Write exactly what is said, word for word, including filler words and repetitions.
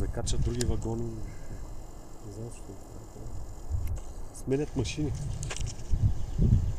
закачат други вагони. Не знам защо. Сменят машини.